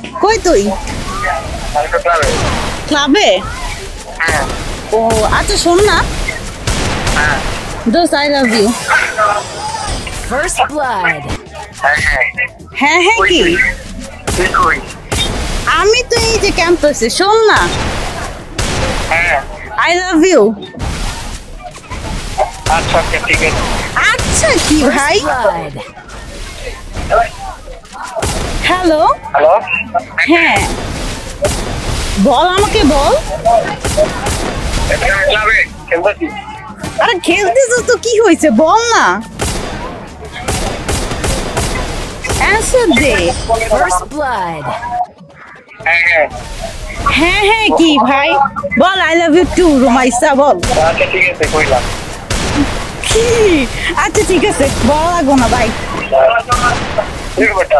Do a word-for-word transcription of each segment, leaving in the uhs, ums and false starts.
কই তুই? আমি তো ক্লাবে। ক্লাবে? হ্যাঁ। ও আচ্ছা শোন না। হ্যাঁ। দোস্ত I love you. First blood. হ্যাঁ হ্যাঁ। হ্যাঁ হ্যাঁ কই কি? তুই? তুই কই? আমি তো এই যে ক্যাম্পাসে, শোন না। হ্যাঁ। I love you. আচ্ছা আচ্ছা ঠিক আছে। আচ্ছা কি ভাই? Blood. হ্যালো। হ্যালো। হ্যাঁ বল, আমাকে বল। ক্লাবে খেলতেছি। আরে খেলতেছ তো কি হয়েছে বল না। অ্যান্সার দে। First blood. হ্যাঁ হ্যাঁ। হ্যাঁ হ্যাঁ কি ভাই? বল I love you too Rumaisa বল। আচ্ছা ঠিক আছে কইলাম। কি? আচ্ছা ঠিক আছে বল লাগবো না ভাই। ঠিক বেটা।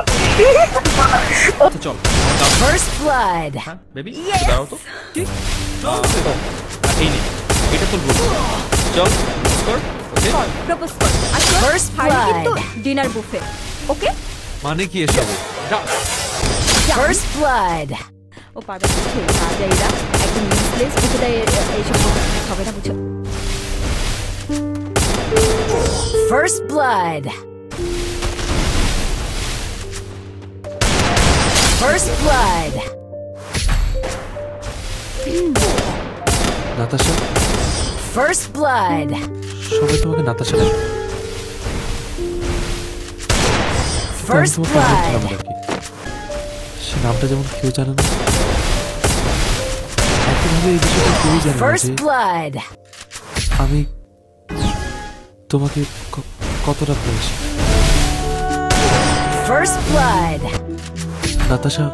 চল First blood. হ্যাঁ বেবি দাঁড়াও তো কি চল এই নে এটা তো বলবো চল কর ওকে প্রপোজ কর আচ্ছা First কিন্তু blood. ডিনার বুফে ওকে মানে কি এসব First blood. ও পাবে ঠিক না যাইরা একদম ইউজলেস বুঝে এইসব হবে না বুঝো First blood. First blood. Natasha First blood. সবাই তোমাকে নাতাশা ডাকে First blood. সে নামটা যেমন কেউ জানে না একইভাবে এই বিষয়টা কেউই জানে না First যে blood. আমি তোমাকে ক- কতটা ভালোবাসি First blood. নাতাশা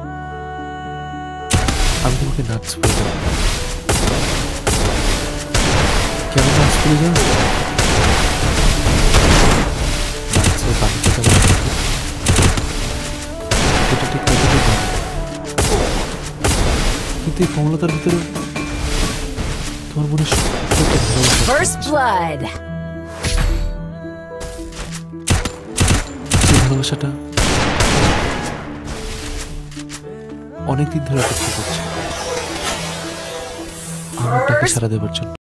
আমি তোমাকে নাচ বলে যাবো কেমন নাচ বলে যাও নাচে বাকিটা কেমন এটা ঠিক কতটা জানো কিন্তু এই কমলতার ভিতরে তোমার মনে সত্যি একটা ভালোবাসা First blood. যে ভালোবাসাটা অনেকদিন ধরে অপেক্ষা করছে আমার টাকা সারা দেবার জন্য